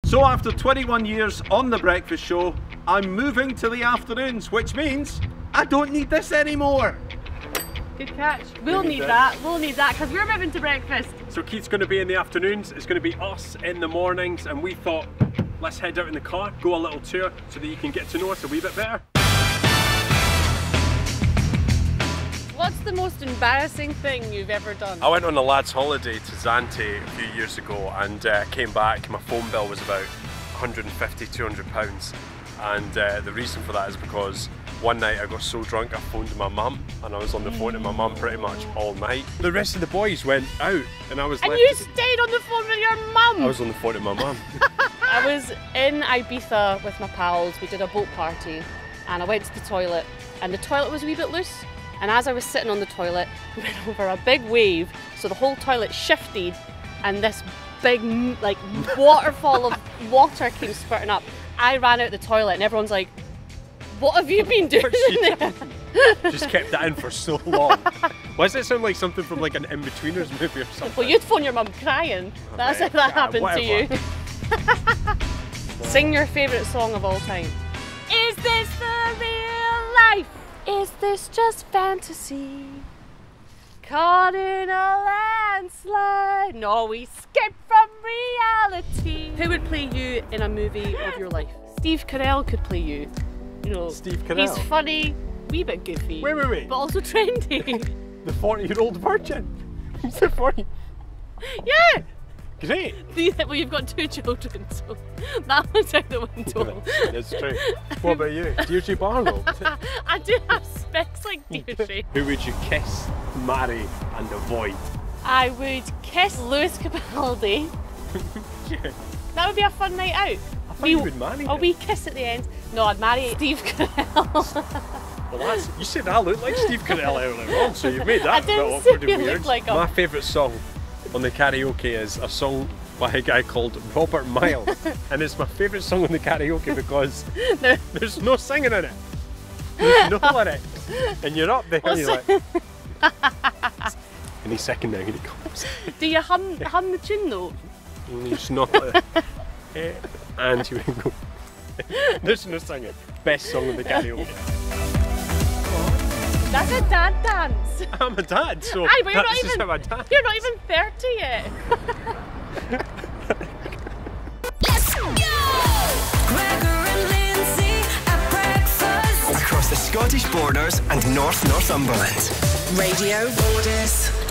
So after 21 years on The Breakfast Show, I'm moving to the afternoons, which means I don't need this anymore. Good catch. We'll need that because we're moving to breakfast. So Keith's going to be in the afternoons, it's going to be us in the mornings, and we thought, let's head out in the car, go a little tour so that you can get to know us a wee bit better. What's the most embarrassing thing you've ever done? I went on a lad's holiday to Zante a few years ago and came back, my phone bill was about £150–200, and the reason for that is because one night I got so drunk I phoned my mum, and I was on the phone to my mum pretty much all night. The rest of the boys went out and I was left. And you stayed on the phone with your mum? I was on the phone to my mum. I was in Ibiza with my pals, we did a boat party, and I went to the toilet, and the toilet was a wee bit loose, and as I was sitting on the toilet, we went over a big wave, so the whole toilet shifted, and this big like waterfall of water came spurting up. I ran out the toilet and everyone's like, what have you been doing in there? Just kept that in for so long. Why does it sound like something from like an In-Betweeners movie or something? Well, you'd phone your mum crying. That's if that happened to you. Sing your favourite song of all time. Is this the real life? Is this just fantasy? Caught in a landslide. No, we skipped from reality. Who would play you in a movie of your life? Steve Carell could play you. You know, Steve Carell? He's funny, wee bit goofy. Wait. But also trendy. The 40-year-old virgin. He's the 40. Yeah! Great. Well, you've got 2 children, so that one's out the window. That's true. What about you? Deirdre Barlow? I do have specs like Deirdre. Who would you kiss, marry and avoid? I would kiss Lewis Capaldi. Yeah. That would be a fun night out. I thought you would marry him. A wee kiss at the end. No, I'd marry Steve Carell. Well, you said I look like Steve Carell earlier on, so you've made that I a bit didn't awkward say and you weird. looked like him. My favourite song on the karaoke is a song by a guy called Robert Miles, and it's my favourite song on the karaoke because there's no singing in it. There's no lyrics, and you're up there and you're like, any second now here it comes. Do you hum the tune though? And you just not like and you go. There's no singing. Best song on the karaoke. That's a dad dance. I'm a dad, so Aye, but that's just how I dance. You're not even 30 yet. Let's go! Gregor Lynsey at breakfast. Across the Scottish borders and Northumberland. Radio Borders.